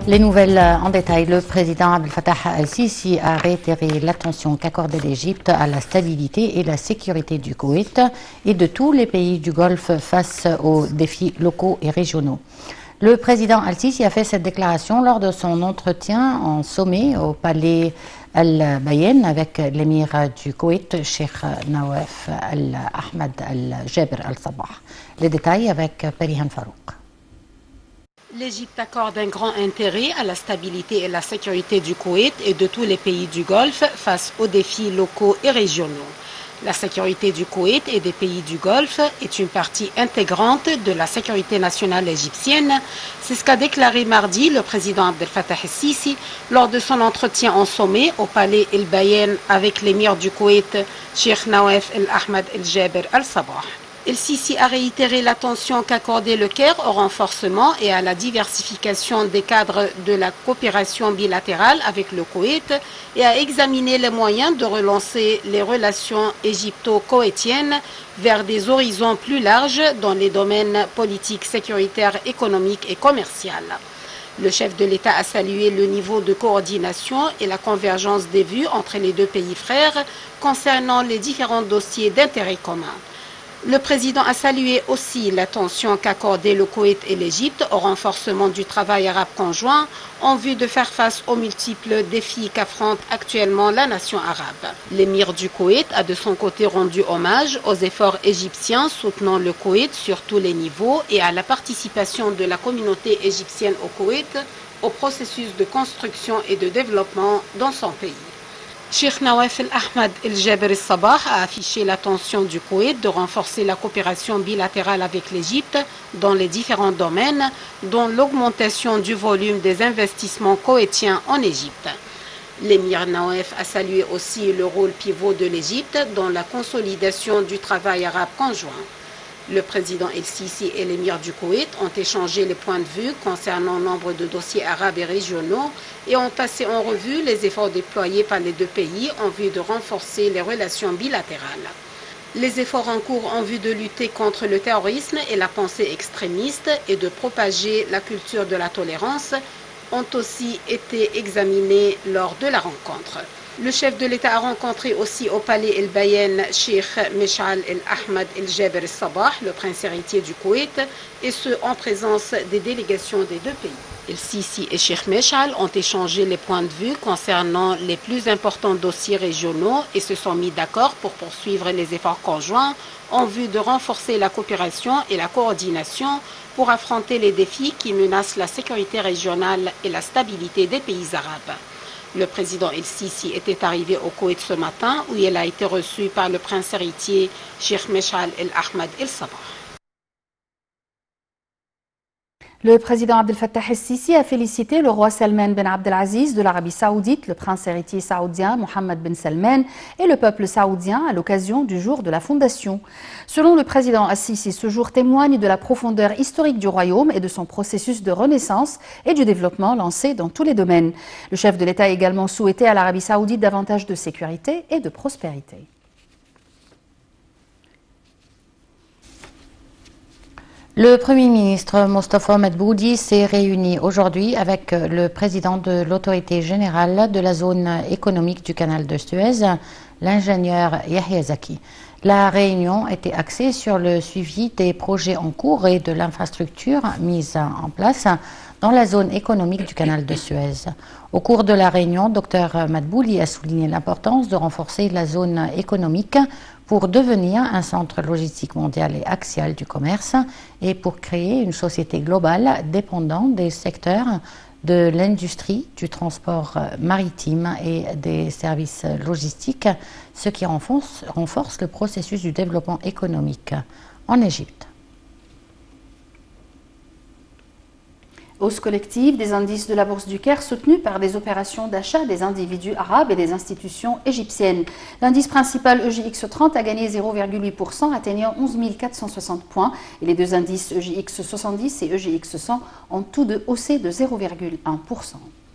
Les nouvelles en détail. Le président Abdel Fattah el-Sisi a réitéré l'attention qu'accordait l'Égypte à la stabilité et la sécurité du Koweït et de tous les pays du Golfe face aux défis locaux et régionaux. Le président al-Sisi a fait cette déclaration lors de son entretien en sommet au palais Al-Bayen avec l'émir du Koweït, Cheikh Nawaf Al-Ahmad Al-Jaber Al-Sabah. Les détails avec Perihan Farouk. L'Égypte accorde un grand intérêt à la stabilité et la sécurité du Koweït et de tous les pays du Golfe face aux défis locaux et régionaux. La sécurité du Koweït et des pays du Golfe est une partie intégrante de la sécurité nationale égyptienne. C'est ce qu'a déclaré mardi le président Abdel Fattah el-Sisi lors de son entretien en sommet au palais El-Bayen avec l'émir du Koweït, Cheikh Nawaf Al-Ahmad Al-Jaber Al-Sabah. El-Sisi a réitéré l'attention qu'accordait le Caire au renforcement et à la diversification des cadres de la coopération bilatérale avec le Koweït et a examiné les moyens de relancer les relations égypto-koweïtiennes vers des horizons plus larges dans les domaines politiques, sécuritaires, économiques et commerciaux. Le chef de l'État a salué le niveau de coordination et la convergence des vues entre les deux pays frères concernant les différents dossiers d'intérêt commun. Le président a salué aussi l'attention qu'accordaient le Koweït et l'Égypte au renforcement du travail arabe conjoint en vue de faire face aux multiples défis qu'affronte actuellement la nation arabe. L'émir du Koweït a de son côté rendu hommage aux efforts égyptiens soutenant le Koweït sur tous les niveaux et à la participation de la communauté égyptienne au Koweït au processus de construction et de développement dans son pays. Cheikh Nawaf Al-Ahmad Al-Jaber Al-Sabah a affiché l'intention du Koweït de renforcer la coopération bilatérale avec l'Égypte dans les différents domaines, dont l'augmentation du volume des investissements koweïtiens en Égypte. L'émir Nawaf a salué aussi le rôle pivot de l'Égypte dans la consolidation du travail arabe conjoint. Le président el-Sisi et l'émir du Koweït ont échangé les points de vue concernant nombre de dossiers arabes et régionaux et ont passé en revue les efforts déployés par les deux pays en vue de renforcer les relations bilatérales. Les efforts en cours en vue de lutter contre le terrorisme et la pensée extrémiste et de propager la culture de la tolérance ont aussi été examinés lors de la rencontre. Le chef de l'État a rencontré aussi au palais El-Bayen Cheikh Mesh'al El-Ahmad El-Jaber Al-Sabah, le prince héritier du Koweït, et ce en présence des délégations des deux pays. El-Sisi et Cheikh Mesh'al ont échangé les points de vue concernant les plus importants dossiers régionaux et se sont mis d'accord pour poursuivre les efforts conjoints en vue de renforcer la coopération et la coordination pour affronter les défis qui menacent la sécurité régionale et la stabilité des pays arabes. Le président el-Sisi était arrivé au Koweït ce matin où il a été reçu par le prince héritier Cheikh Mesh'al El-Ahmad El-Sabah. Le président Abdel Fattah el-Sisi a félicité le roi Salman Ben Abdelaziz de l'Arabie Saoudite, le prince héritier saoudien Mohammed Ben Salman et le peuple saoudien à l'occasion du jour de la fondation. Selon le président al-Sisi, ce jour témoigne de la profondeur historique du royaume et de son processus de renaissance et du développement lancé dans tous les domaines. Le chef de l'État a également souhaité à l'Arabie Saoudite davantage de sécurité et de prospérité. Le Premier ministre Mostafa Madbouli s'est réuni aujourd'hui avec le président de l'autorité générale de la zone économique du canal de Suez, l'ingénieur Yahya Zaki. La réunion était axée sur le suivi des projets en cours et de l'infrastructure mise en place dans la zone économique du canal de Suez. Au cours de la réunion, Dr Madbouli a souligné l'importance de renforcer la zone économique pour devenir un centre logistique mondial et axial du commerce et pour créer une société globale dépendant des secteurs de l'industrie, du transport maritime et des services logistiques, ce qui renforce le processus du développement économique en Égypte. Hausse collective des indices de la Bourse du Caire soutenus par des opérations d'achat des individus arabes et des institutions égyptiennes. L'indice principal EJX 30 a gagné 0,8%, atteignant 11 460 points. Et les deux indices EJX 70 et EJX 100 ont tous deux haussé de 0,1%.